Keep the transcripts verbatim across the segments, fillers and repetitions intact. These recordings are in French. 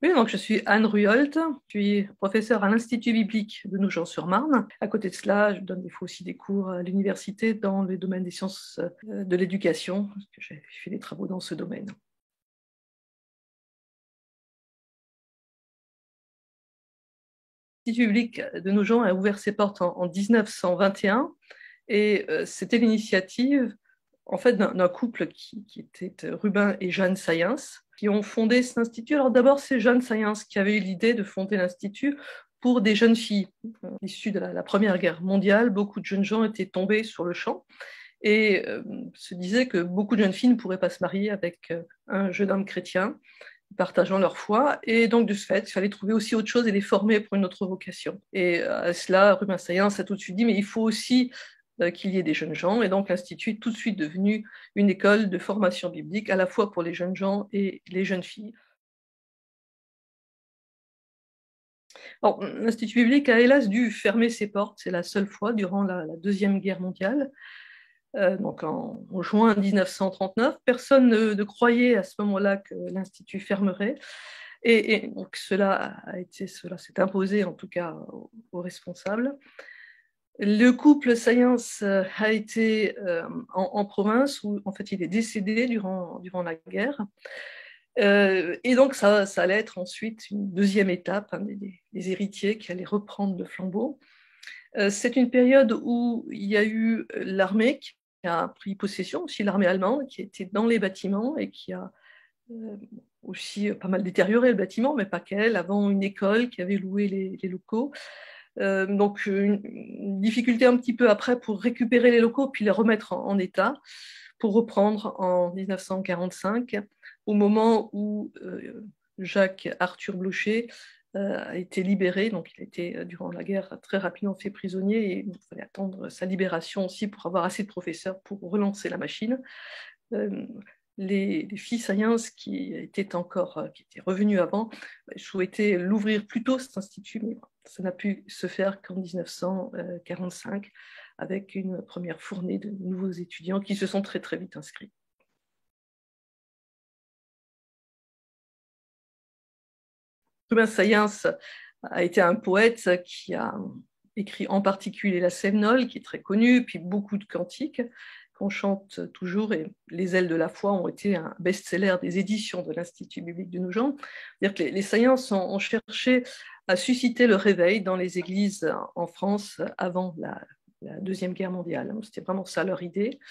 Oui, donc je suis Anne Ruyolt, je suis professeure à l'Institut biblique de Nogent-sur-Marne. À côté de cela, je donne des fois aussi des cours à l'université dans le domaine des sciences de l'éducation, parce que j'ai fait des travaux dans ce domaine. L'Institut biblique de Nogent a ouvert ses portes en, en mille neuf cent vingt et un et euh, c'était l'initiative en fait d'un couple qui, qui était Rubin et Jeanne Sayens, qui ont fondé cet institut. Alors d'abord, c'est Jeanne Sayens qui avait eu l'idée de fonder l'institut pour des jeunes filles. Issues de la, la Première Guerre mondiale, beaucoup de jeunes gens étaient tombés sur le champ et euh, se disaient que beaucoup de jeunes filles ne pourraient pas se marier avec euh, un jeune homme chrétien, partageant leur foi, et donc de ce fait, il fallait trouver aussi autre chose et les former pour une autre vocation. Et à cela, Rubin Sayens a tout de suite dit, mais il faut aussi qu'il y ait des jeunes gens, et donc l'Institut est tout de suite devenu une école de formation biblique, à la fois pour les jeunes gens et les jeunes filles. L'Institut biblique a hélas dû fermer ses portes, c'est la seule fois durant la, la Deuxième Guerre mondiale. Euh, donc en, en juin mille neuf cent trente-neuf, personne ne, ne croyait à ce moment-là que l'Institut fermerait. Et, et donc cela a été, cela s'est imposé en tout cas aux, aux responsables. Le couple Sayens a été euh, en, en province où en fait il est décédé durant, durant la guerre. Euh, et donc ça, ça allait être ensuite une deuxième étape, hein, des, des héritiers qui allaient reprendre le flambeau. Euh, c'est une période où il y a eu l'armée qui a pris possession, aussi l'armée allemande qui était dans les bâtiments et qui a euh, aussi pas mal détérioré le bâtiment, mais pas qu'elle, avant une école qui avait loué les, les locaux. Euh, donc une, une difficulté un petit peu après pour récupérer les locaux puis les remettre en, en état pour reprendre en mille neuf cent quarante-cinq, au moment où euh, Jacques Arthur Blocher euh, a été libéré. Donc il a été durant la guerre très rapidement fait prisonnier et il fallait attendre sa libération aussi pour avoir assez de professeurs pour relancer la machine. Euh, les, les filles Sayens qui étaient encore, qui étaient revenues avant, souhaitaient l'ouvrir plus tôt cet institut, mais ça n'a pu se faire qu'en mille neuf cent quarante-cinq, avec une première fournée de nouveaux étudiants qui se sont très très vite inscrits. Rubin Sayens a été un poète qui a écrit en particulier la Sévenole, qui est très connue, puis beaucoup de cantiques qu'on chante toujours, et Les ailes de la foi ont été un best-seller des éditions de l'Institut biblique de Nogent. C'est-à-dire que les, les Sayens ont, ont cherché à susciter le réveil dans les églises en France avant la, la Deuxième Guerre mondiale. C'était vraiment ça leur idée.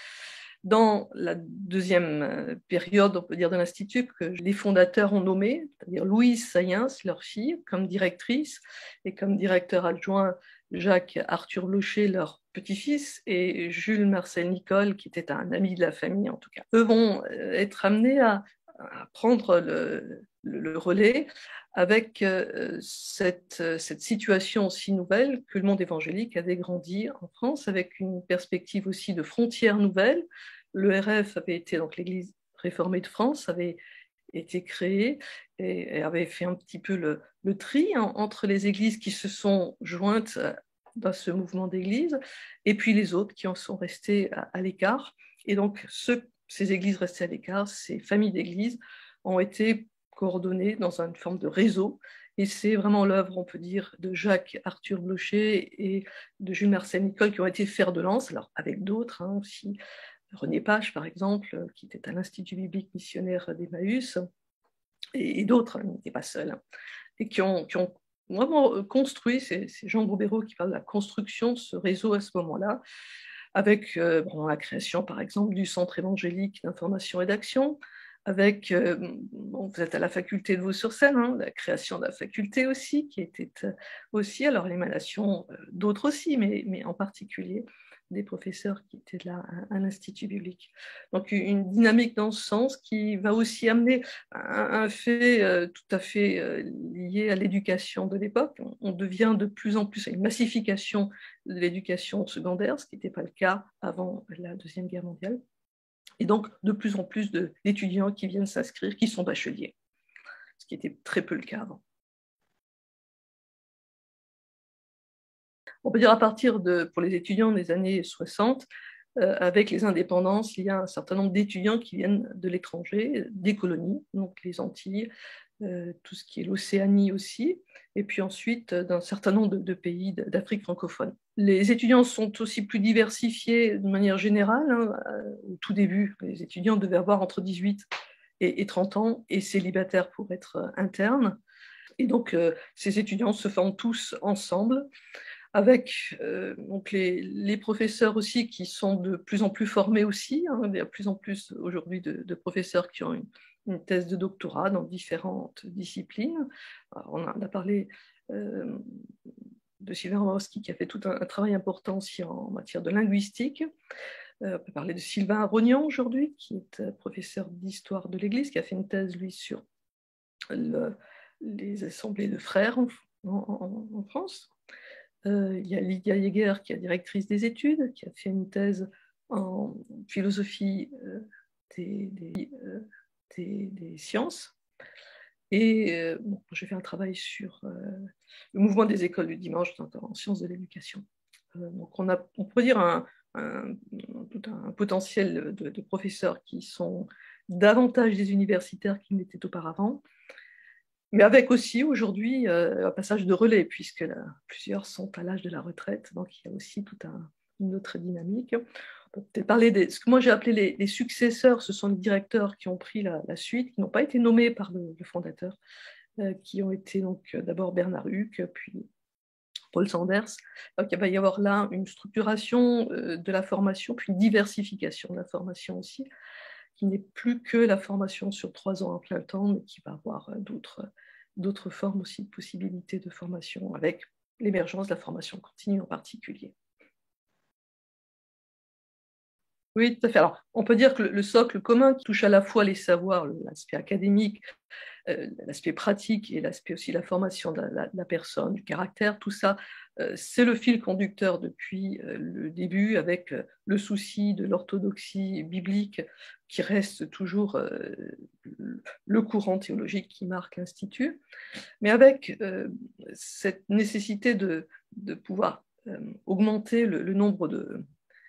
Dans la deuxième période, on peut dire, de l'Institut, que les fondateurs ont nommé, c'est-à-dire Louise Sayens, leur fille, comme directrice, et comme directeur adjoint Jacques Arthur Blocher, leur petit-fils, et Jules Marcel Nicole, qui était un ami de la famille en tout cas. Eux vont être amenés à, à prendre le, le, le relais avec euh, cette, cette situation si nouvelle que le monde évangélique avait grandi en France, avec une perspective aussi de frontières nouvelles. Le R F avait été, donc l'Église réformée de France, avait été créée et, et avait fait un petit peu le, le tri hein, entre les églises qui se sont jointes dans ce mouvement d'église et puis les autres qui en sont restées à, à l'écart. Et donc, ce, ces églises restées à l'écart, ces familles d'églises ont été coordonnées dans une forme de réseau. Et c'est vraiment l'œuvre, on peut dire, de Jacques Arthur Blocher et de Jules Marcel Nicole qui ont été fer de lance, alors avec d'autres hein, aussi, René Pache, par exemple, qui était à l'Institut biblique missionnaire d'Emmaüs, et, et d'autres, hein, il n'était pas seul, hein, et qui ont, qui ont vraiment construit, c'est Jean Bobéro qui parle de la construction de ce réseau à ce moment-là, avec euh, bon, la création, par exemple, du Centre évangélique d'information et d'action, avec, euh, bon, vous êtes à la faculté de Vaux-sur-Seine, hein, la création de la faculté aussi, qui était aussi, alors l'émanation euh, d'autres aussi, mais, mais en particulier des professeurs qui étaient là à, à l'Institut biblique. Donc une dynamique dans ce sens qui va aussi amener un, un fait euh, tout à fait euh, lié à l'éducation de l'époque. On, on devient de plus en plus à une massification de l'éducation secondaire, ce qui n'était pas le cas avant la Deuxième Guerre mondiale. Et donc de plus en plus d'étudiants qui viennent s'inscrire, qui sont bacheliers, ce qui était très peu le cas avant. On peut dire à partir de, pour les étudiants des années soixante, euh, avec les indépendances, il y a un certain nombre d'étudiants qui viennent de l'étranger, des colonies, donc les Antilles, euh, tout ce qui est l'Océanie aussi, et puis ensuite d'un certain nombre de, de pays d'Afrique francophone. Les étudiants sont aussi plus diversifiés de manière générale. Hein. Au tout début, les étudiants devaient avoir entre dix-huit et, et trente ans et célibataires pour être internes. Et donc, euh, ces étudiants se forment tous ensemble, avec euh, donc les, les professeurs aussi qui sont de plus en plus formés aussi. Hein. Il y a de plus en plus aujourd'hui de, de professeurs qui ont une, une thèse de doctorat dans différentes disciplines. Alors, on, a, on a parlé euh, de Sylvain Romorowski qui a fait tout un, un travail important aussi en matière de linguistique. Euh, on peut parler de Sylvain Rognan aujourd'hui, qui est professeur d'histoire de l'Église, qui a fait une thèse, lui, sur le, les assemblées de frères en, en, en France. Euh, il y a Lydia Jäger, qui est directrice des études, qui a fait une thèse en philosophie euh, des, des, euh, des, des sciences. Et euh, bon, j'ai fait un travail sur euh, le mouvement des écoles du dimanche en sciences de l'éducation. Euh, donc on a, on pourrait dire, un, un, tout un potentiel de, de professeurs qui sont davantage des universitaires qu'ils n'étaient auparavant, mais avec aussi aujourd'hui euh, un passage de relais, puisque là, plusieurs sont à l'âge de la retraite, donc il y a aussi toute un, une autre dynamique. On peut peut-être parler des, ce que moi j'ai appelé les, les successeurs, ce sont les directeurs qui ont pris la, la suite, qui n'ont pas été nommés par le, le fondateur, euh, qui ont été donc d'abord Bernard Huck, puis Paul Sanders. Donc il va y avoir là une structuration euh, de la formation, puis une diversification de la formation aussi, qui n'est plus que la formation sur trois ans en plein temps, mais qui va avoir d'autres, d'autres formes aussi de possibilités de formation, avec l'émergence de la formation continue en particulier. Oui, tout à fait. Alors, on peut dire que le socle commun qui touche à la fois les savoirs, l'aspect académique, euh, l'aspect pratique et l'aspect aussi de la formation de la, la, de la personne, du caractère, tout ça, euh, c'est le fil conducteur depuis euh, le début, avec euh, le souci de l'orthodoxie biblique qui reste toujours euh, le courant théologique qui marque l'Institut, mais avec euh, cette nécessité de, de pouvoir euh, augmenter le, le nombre de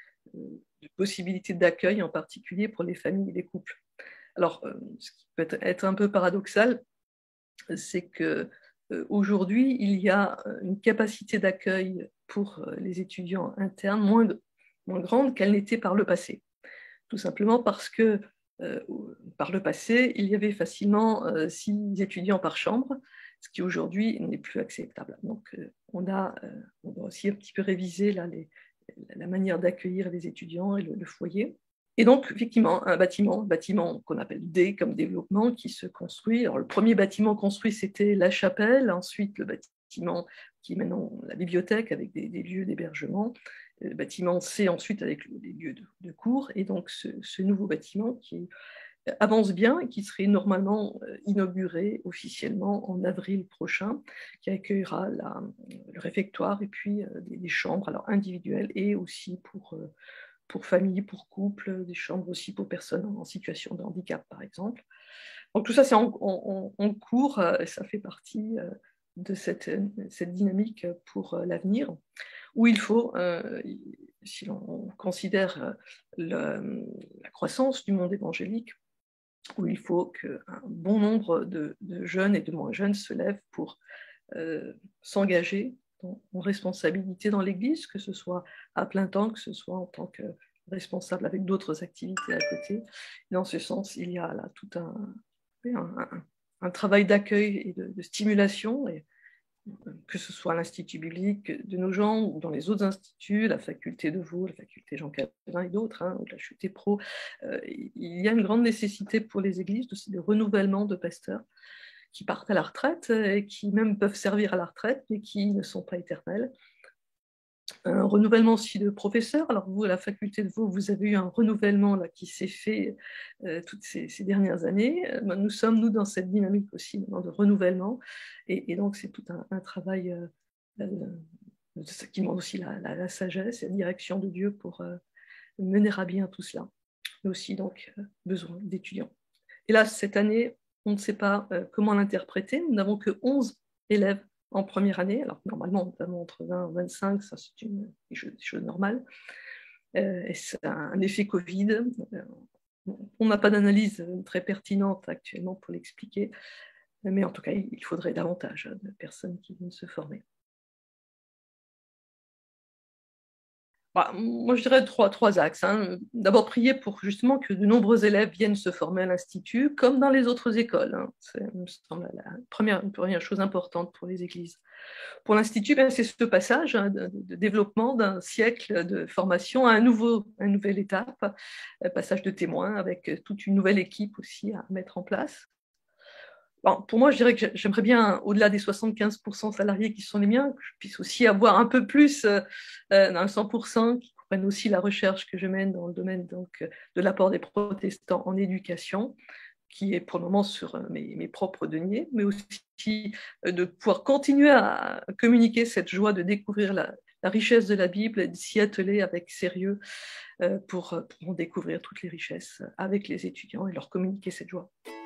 de possibilités d'accueil, en particulier pour les familles et les couples. Alors, euh, ce qui peut être un peu paradoxal, c'est que euh, aujourd'hui, il y a une capacité d'accueil pour euh, les étudiants internes moins, moins grande qu'elle n'était par le passé. Tout simplement parce que euh, par le passé, il y avait facilement euh, six étudiants par chambre, ce qui aujourd'hui n'est plus acceptable. Donc, euh, on, a, euh, on doit aussi un petit peu réviser là, les, la manière d'accueillir les étudiants et le, le foyer. Et donc, effectivement, un bâtiment, un bâtiment qu'on appelle D comme développement, qui se construit. Alors, le premier bâtiment construit, c'était la chapelle. Ensuite, le bâtiment qui est maintenant la bibliothèque avec des, des lieux d'hébergement. Le bâtiment C, ensuite, avec les lieux de, de cours. Et donc, ce, ce nouveau bâtiment qui avance bien et qui serait normalement inauguré officiellement en avril prochain, qui accueillera la, le réfectoire et puis des, des chambres alors individuelles et aussi pour, pour familles, pour couples, des chambres aussi pour personnes en situation de handicap, par exemple. Donc tout ça, c'est en, en, en cours et ça fait partie de cette, cette dynamique pour l'avenir, où il faut, euh, si l'on considère le, la croissance du monde évangélique, où il faut qu'un bon nombre de, de jeunes et de moins jeunes se lèvent pour euh, s'engager en, en responsabilité dans l'Église, que ce soit à plein temps, que ce soit en tant que responsable avec d'autres activités à côté. Et dans ce sens, il y a là tout un, un, un, un travail d'accueil et de, de stimulation, et que ce soit à l'Institut biblique de Nogent ou dans les autres instituts, la faculté de Vaud, la faculté Jean Calvin et d'autres, hein, ou la H U T Pro, euh, il y a une grande nécessité pour les églises de, de renouvellement de pasteurs qui partent à la retraite et qui même peuvent servir à la retraite, mais qui ne sont pas éternels. Un renouvellement aussi de professeurs. Alors vous, à la faculté de Vaud, vous avez eu un renouvellement là, qui s'est fait euh, toutes ces, ces dernières années. Euh, nous sommes, nous, dans cette dynamique aussi de renouvellement. Et, et donc, c'est tout un, un travail euh, euh, qui demande aussi la, la, la sagesse et la direction de Dieu pour euh, mener à bien tout cela. Mais aussi, donc, euh, besoin d'étudiants. Et là, cette année, on ne sait pas euh, comment l'interpréter. Nous n'avons que onze élèves en première année, alors normalement, notamment entre vingt et vingt-cinq, ça c'est une des choses, des choses normales. Euh, et c'est un effet Covid. Euh, on n'a pas d'analyse très pertinente actuellement pour l'expliquer. Mais en tout cas, il faudrait davantage de personnes qui viennent se former. Bah, moi, je dirais trois, trois axes, hein. D'abord, prier pour justement que de nombreux élèves viennent se former à l'Institut, comme dans les autres écoles, hein. C'est, me semble, la première, première chose importante pour les églises. Pour l'Institut, ben, c'est ce passage, hein, de, de, développement d'un siècle de formation à un nouveau, une nouvelle étape, un passage de témoins avec toute une nouvelle équipe aussi à mettre en place. Bon, pour moi, je dirais que j'aimerais bien, au-delà des soixante-quinze pour cent salariés qui sont les miens, que je puisse aussi avoir un peu plus, euh, un cent pour cent qui comprennent aussi la recherche que je mène dans le domaine donc, de l'apport des protestants en éducation, qui est pour le moment sur mes, mes propres deniers, mais aussi de pouvoir continuer à communiquer cette joie de découvrir la, la richesse de la Bible et de s'y atteler avec sérieux pour, pour en découvrir toutes les richesses avec les étudiants et leur communiquer cette joie.